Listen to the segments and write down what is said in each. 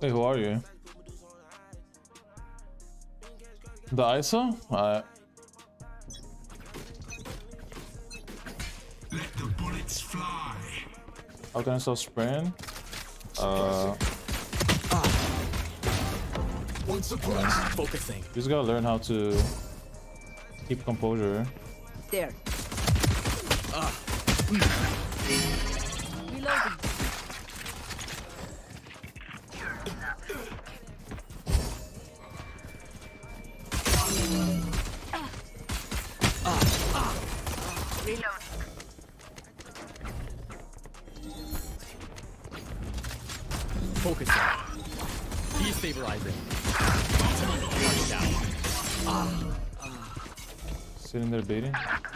Hey, who are you? The ISO? Alright. Let the bullets fly. How can I stop spraying? One surprise. Focusing. You just gotta learn how to keep composure. There. Reloading. Focusing. Destabilizing. Down. Sitting there baiting.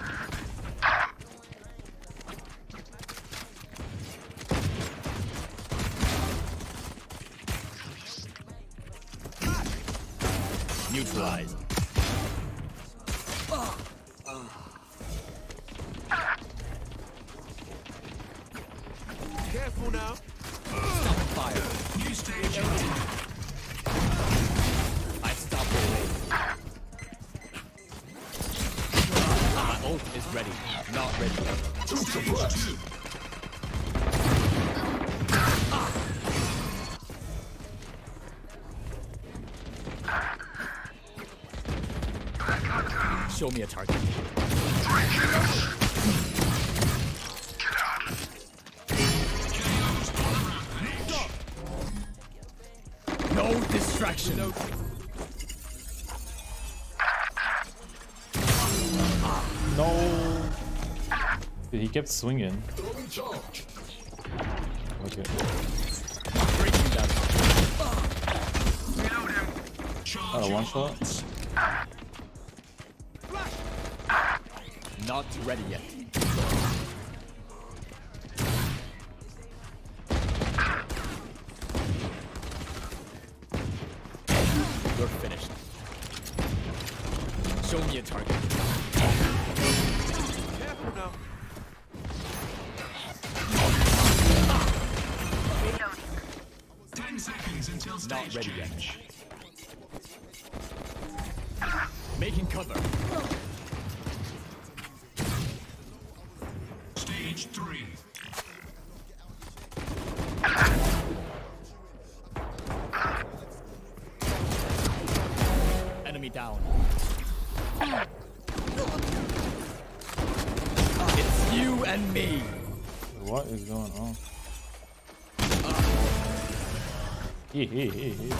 Neutralized. Careful now. Stop fire. New stage. I stopped it. My ult is ready. Not ready. Two surprise. Show me a target. No distraction. No! Dude, he kept swinging. Throwing charge. Okay. Breaking them. Oh, one shot? Not ready yet. You're finished. Show me a target. Careful now. Reloading. 10 seconds until stage Not ready yet. change. Making cover. Stage 3. Enemy down. It's you and me. What is going on? Hey.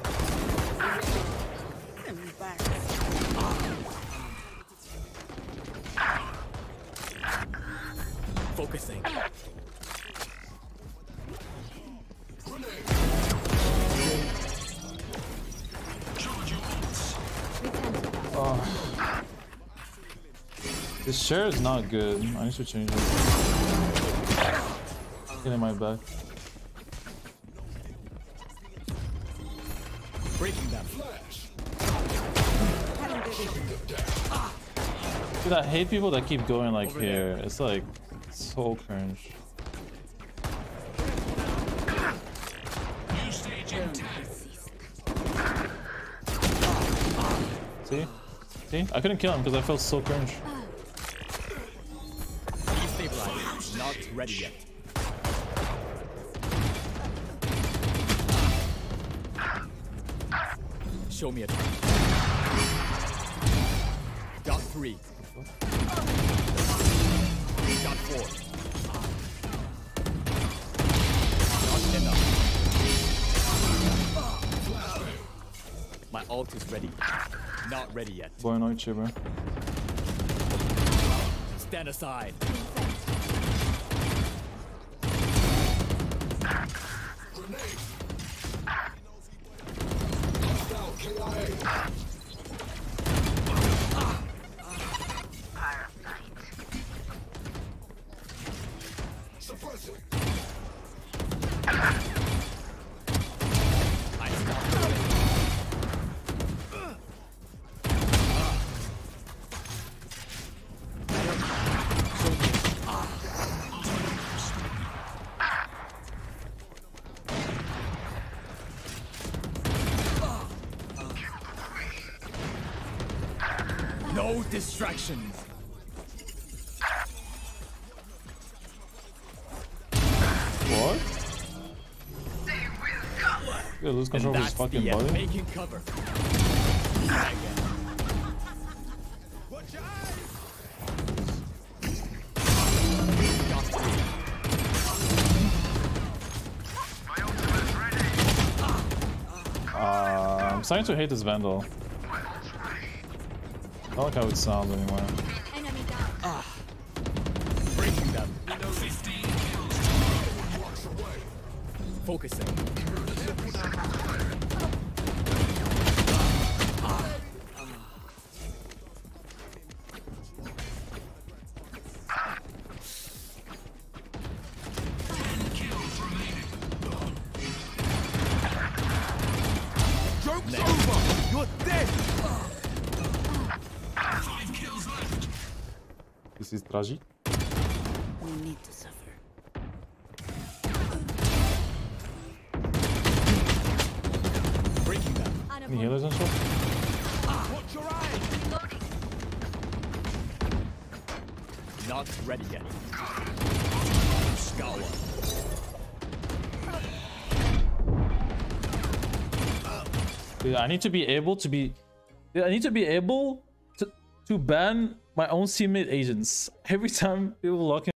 Focusing. Charge your ults. This share is not good. I need to change it. Get in my back. Breaking them. Dude, I hate people that keep going like here. It's like so cringe. New stage in 10. See? See? I couldn't kill him because I felt so cringe. Destabilizing. Not ready yet. Show me a target. Got 3. Got 4. Not enough. My ult is ready. Not ready yet. Boy, no shit, bro. Stand aside. Grenade. Hostile KIA. Suppressing. I stopped the rain. Show me. No distractions. What? Yeah, lose control of his fucking the end. body. Making cover. I'm starting to hate this Vandal. I don't like how it sounds anymore. Enemy down. Breaking them. 15 kills. Blocks away. Focusing. Kills remaining. Joke's over. You're dead. 5 kills left. This is tragic. We need to suffer. Breaking them. Any healers and stuff? Watch your eyes. Not ready yet. Scholar. Dude, I need to be able to be. Dude, I need to be able to ban my own teammate agents every time people lock in.